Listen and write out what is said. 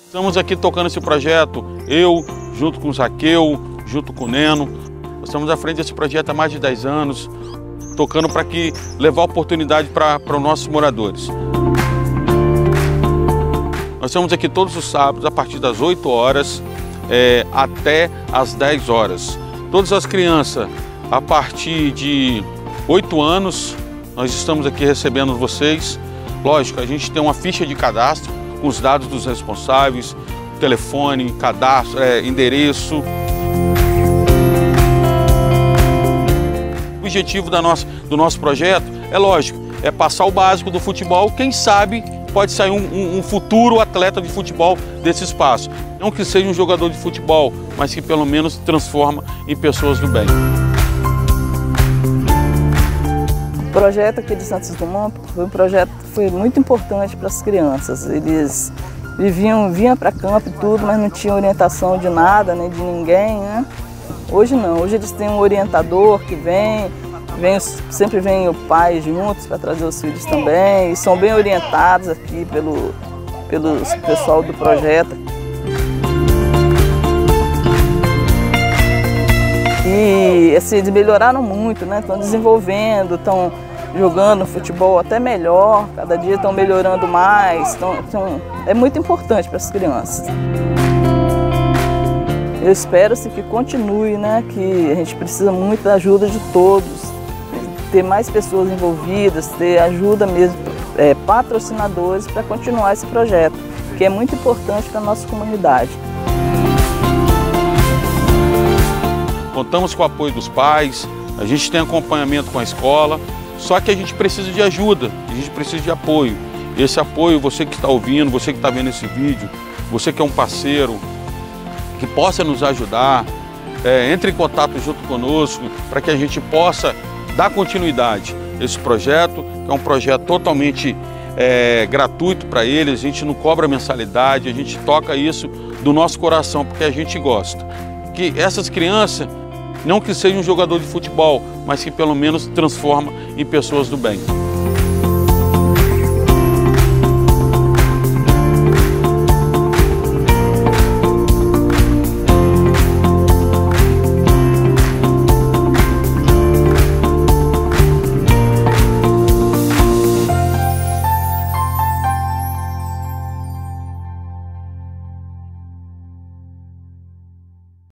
Estamos aqui tocando esse projeto, eu, junto com o Zaqueu, junto com o Neno. Nós estamos à frente desse projeto há mais de 10 anos, tocando para levar oportunidade para os nossos moradores. Nós estamos aqui todos os sábados, a partir das 8 horas até as 10 horas. Todas as crianças, a partir de 8 anos, nós estamos aqui recebendo vocês. Lógico, a gente tem uma ficha de cadastro com os dados dos responsáveis, telefone, cadastro, endereço. O objetivo do nosso projeto é lógico, é passar o básico do futebol. Quem sabe pode sair um futuro atleta de futebol desse espaço. Não que seja um jogador de futebol, mas que pelo menos transforma em pessoas do bem. O projeto aqui de Santos Dumont foi muito importante para as crianças. Eles vinham para campo e tudo, mas não tinham orientação de nada, nem de ninguém, né? Hoje não, hoje eles têm um orientador que sempre vem o pai juntos para trazer os filhos também, e são bem orientados aqui pelo pessoal do projeto. E assim, eles melhoraram muito, né? Estão desenvolvendo, estão jogando futebol até melhor, cada dia estão melhorando mais, é muito importante para as crianças. Eu espero que continue, né? Que a gente precisa muito da ajuda de todos, ter mais pessoas envolvidas, ter ajuda mesmo, patrocinadores para continuar esse projeto, que é muito importante para a nossa comunidade. Contamos com o apoio dos pais, a gente tem acompanhamento com a escola, só que a gente precisa de ajuda, a gente precisa de apoio. Esse apoio, você que está ouvindo, você que está vendo esse vídeo, você que é um parceiro, que possa nos ajudar, entre em contato junto conosco para que a gente possa dar continuidade a esse projeto, que é um projeto totalmente gratuito para eles, a gente não cobra mensalidade, a gente toca isso do nosso coração porque a gente gosta. Que essas crianças, não que sejam um jogador de futebol, mas que pelo menos transforma em pessoas do bem.